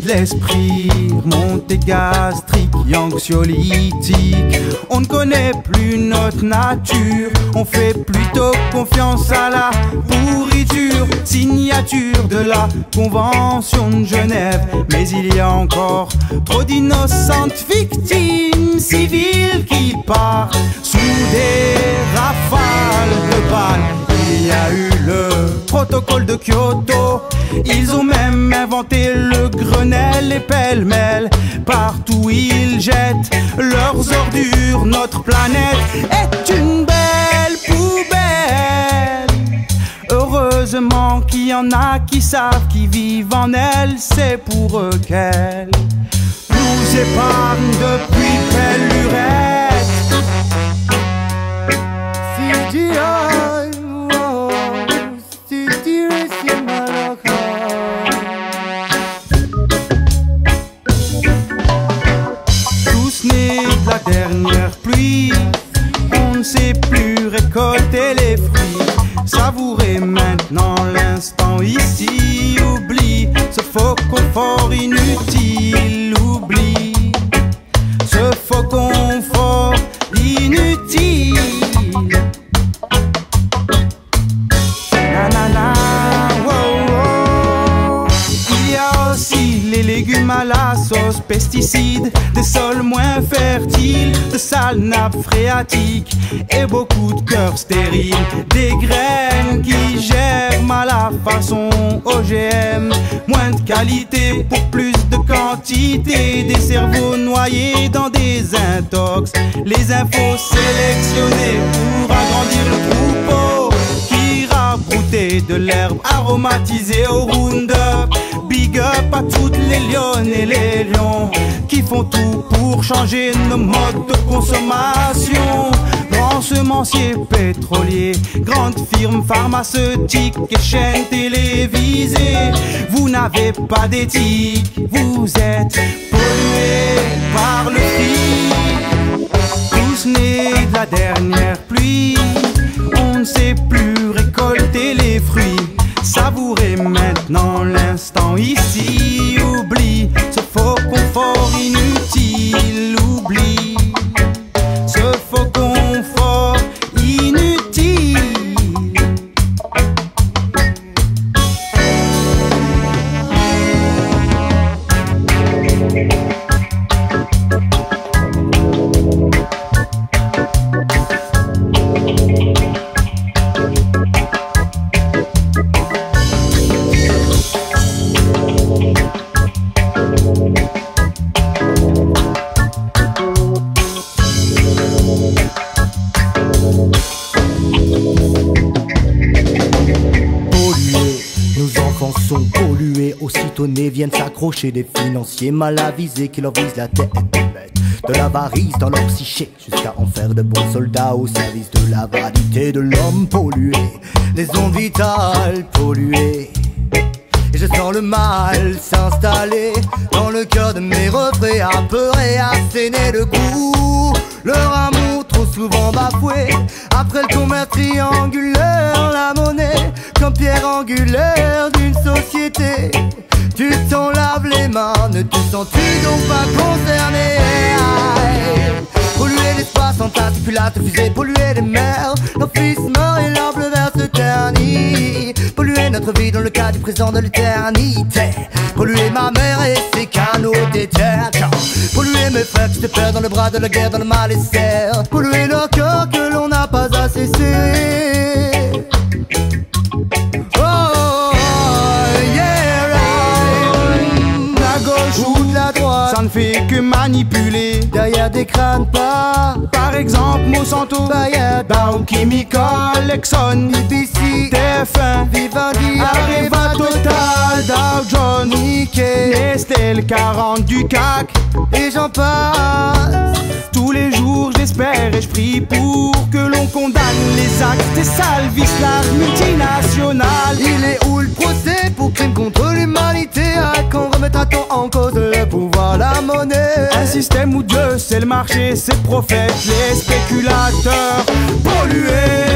l'esprit, remontée gastrique et anxiolytique. On ne connaît plus notre nature, on fait plutôt confiance à la pourriture. Signature de la Convention de Genève, mais il y a encore trop d'innocentes victimes civiles qui partent sous des rafales de balles. Il y a eu le protocole de Kyoto, ils ont même inventé le Grenelle et pêle-mêle. Partout ils jettent leurs ordures, notre planète est une belle poubelle. Heureusement qu'il y en a qui savent, qui vivent en elle, c'est pour eux qu'elle nous épargne depuis belle lurette. Tous nés de la dernière pluie, on ne sait plus récolter les fruits. Savourer maintenant l'instant ici, oublie ce faux confort inutile, oublie ce faux confort inutile. Nanana, wow, wow. Il y a aussi les légumes à la sauce, pesticides, des sols moins fertiles, de sales nappes phréatiques et beaucoup de cœurs stériles, des graines qui germent à la façon OGM, moins de qualité pour plus de quantité, des cerveaux noyés dans des intox, les infos sélectionnées pour agrandir le troupeau qui rabroutait de l'herbe aromatisée au Roundup. Big up à toutes les lionnes et les lions qui font tout pour changer nos modes de consommation. Grands semenciers pétroliers, grandes firmes pharmaceutiques et chaînes télévisées, vous n'avez pas d'éthique, vous êtes pollués par le prix. Tous nés de la dernière pluie, on ne sait plus récolter les fruits. Savourez maintenant l'instant ici, oublie ce faux confort inutile, oublie ce faux confort inutile. Sont pollués, aussitôt nés viennent s'accrocher des financiers mal avisés qui leur visent la tête. De l'avarice dans leur psyché, jusqu'à en faire de bons soldats au service de la vanité de l'homme pollué. Les ondes vitales polluées, et je sens le mal s'installer dans le cœur de mes refrains, apeurés, assénés de coups. Leur amour trop souvent bafoué, après le commerce triangulaire, la monnaie comme pierre angulaire d'une société. Tu t'en laves les mains, ne te sens-tu donc pas concerné? Polluer l'espace en particulat, fusée, polluer les mers, nos fils morts et leurs bleus verts se ternissent. Polluer notre vie dans le cas du présent de l'éternité. Polluer ma mère et ses canaux d'éther. Polluer mes frères qui se perdent dans le bras de la guerre, dans le malaiser. Polluer leur cœur que l'on n'a pas assez serré. Oh, yeah, right. La gauche Ou de la droite, ça ne fait que manipuler. derrière des crânes pas. Par exemple Monsanto, Bayer, Dow Chemical, Exxon, BBC, TF1, Vivendi, Areva, Total, Dow Jones, Nikkei, Nestlé, 40 du CAC. et j'en passe. Tous les jours j'espère et je prie pour que l'on condamne les actes des salvislards multinationales. Il est où le procès pour crime contre l'humanité? À quand remettra-t-on en cause le pouvoir, la monnaie? Un système où Dieu c'est le marché, ses prophètes, les spéculateurs pollués.